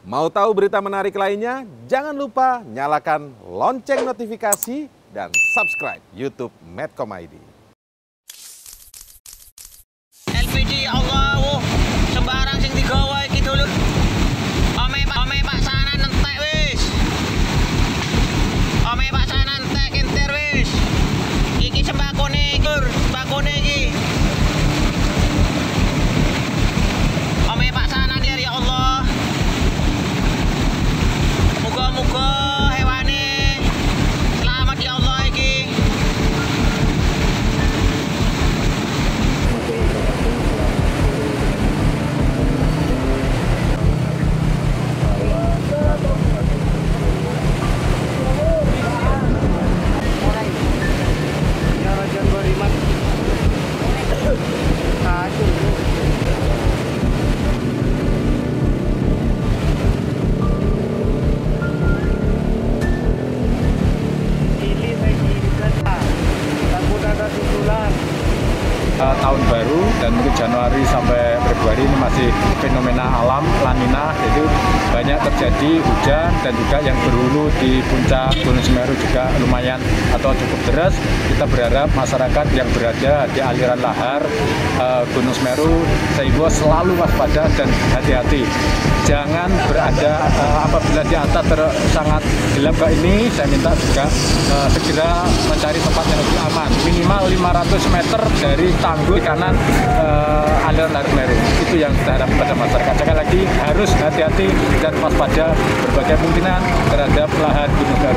Mau tahu berita menarik lainnya? Jangan lupa nyalakan lonceng notifikasi dan subscribe YouTube Medcom ID. LPG Allah, sembarang sing digawa iki dulu. Ome Pak sana nentek wis. Ome Pak sana nentek enter wis. Iki sembakone iki. Ome Pak sana dia ya Allah. Muga-muga hewane selamat ya Allah iki. Tahun baru dan mungkin Januari sampai Februari ini masih fenomena alam La Nina, jadi banyak terjadi hujan dan juga yang berhulu di puncak Gunung Semeru juga lumayan atau cukup deras. Kita berharap masyarakat yang berada di aliran lahar Gunung Semeru sehingga selalu waspada dan hati-hati. Jangan berada apabila di atas sangat gelap kayak ini, saya minta juga segera mencari tempat yang lebih aman, minimal 500 meter dari tanggul kanan aliran lahar Semeru. Itu yang kita harapkan pada masyarakat. Sekali lagi harus hati-hati dan waspada berbagai kemungkinan terhadap lahar Gunung Semeru.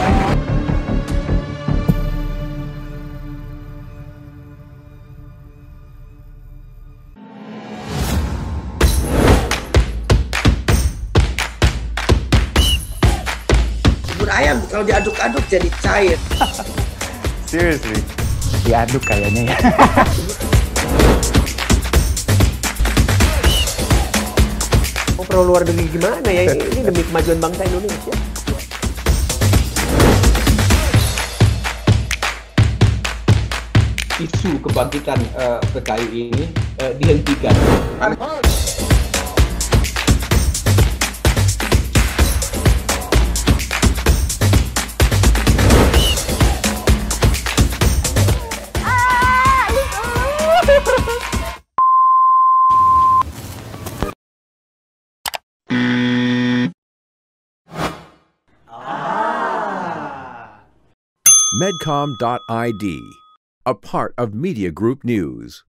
Ayam kalau diaduk-aduk jadi cair. Seriously, diaduk kayaknya ya. Oh, perlu luar negeri gimana ya? Ini demi kemajuan bangsa Indonesia. Isu kebangkitan PKI ini dihentikan. Medcom.id, a part of Media Group News.